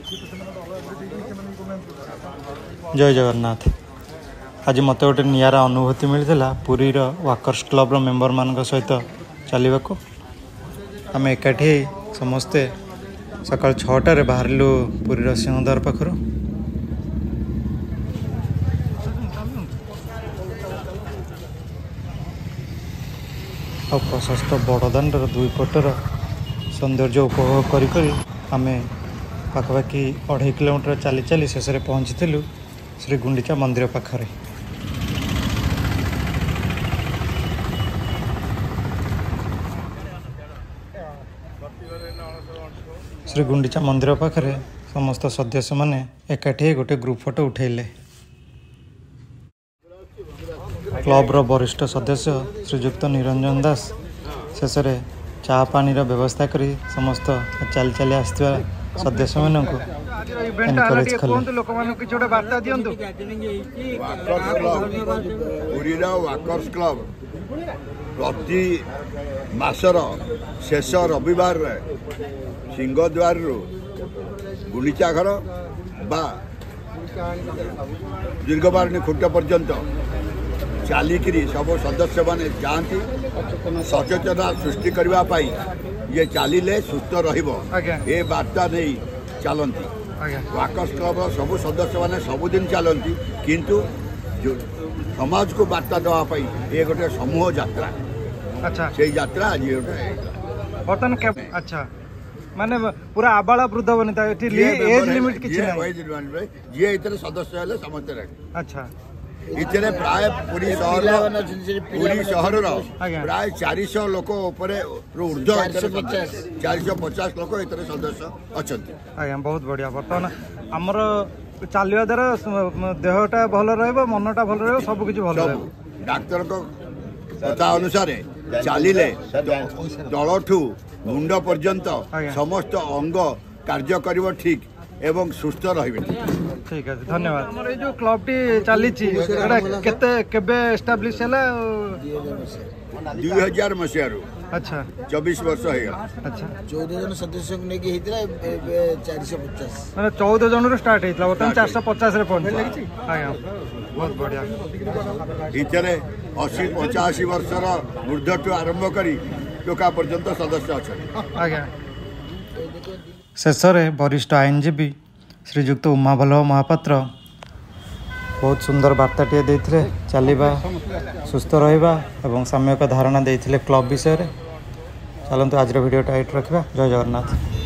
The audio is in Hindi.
जय जगन्नाथ। आज मत गोटे निरा अनुभूति मिलता पुरीर वाकर्स क्लब मेंबर मान सहित चलने को। आम एकाठी समस्ते सकाल 6टार बाहरलु पुरीर सिंहद्वार पाखर। और प्रशस्त बड़दाण्डर दुई पटर सौंदर्य उपभोग करी आमे पाखापाखि 2.5 किलोमीटर चली चली शेष में पहुँची श्री गुंडीचा मंदिर पाखरे। श्री गुंडीचा मंदिर पाखरे समस्त सदस्य माने एकाठी गोटे ग्रुप फोटो उठेले। क्लब रो वरिष्ठ सदस्य श्रीजुक्त निरंजन दास शेष में चा पानी व्यवस्था करी समस्त चली चली आसवा सदस्य मान एनकरेज कले। वाकर्स क्लब प्रति मासर शेष रविवार सिंहद्वार गुंडीचा घर बा दीर्घबारिणी खुंट पर्यंत चलिकी सब सदस्य माने जाती सचेतना सृष्टि करने ये चलिले सुस्थ रे बार्ता नहीं चलती। वाकर्स क्लब सब सदस्य माने सबुदिन चलती किंतु जो समाज को बार्ता देवाई ये गोटे समूह यात्रा। अच्छा से यात्रा आज बर्तन अच्छा माने पूरा आबाला वृद्ध बनता है एज लिमिट किछि नै जे इतने सदस्य हेले समस्त रहे। अच्छा इतने प्राय पूरी शहर प्राय 400 लोक ऊर्ध 450 लोक इतने सदस्य अच्छा। आज्ञा बहुत बढ़िया। बर्तमान आमर चलवा द्वारा देहटा भल मनटा भल सब किसी भल। डाक्तर को कथा अनुसार चलिले तलठू मुंड पर्यंत समस्त अंग कार्य कर ठीक एवं सुस्थ रहिबे। ठीक है धन्यवाद। हमर जो क्लब टी चली केते केबे एस्टैब्लिश हैला 2000 मसिया। अच्छा 24 वर्ष हो गया। अच्छा 14 जन सदस्य को लेके हितरा 450 माने 14 जन रो स्टार्ट हेतला बर्तमान 450 रे पहुंच। आया बहुत बढ़िया। इतने 80-85 वर्षर ऊर्ध्वठू आरंभ करी टोका पर्यंत सदस्य अच्छा। आज्ञा शेष में वरिष्ठ आईनजीवी श्रीजुक्त उमावल्लभ महापात्र बहुत सुंदर वार्ताटे देते चलवा सुस्थ रहा और साम्यक धारणा देते क्लब विषय। चलते आज वीडियोटा ये रखा। जय जगन्नाथ।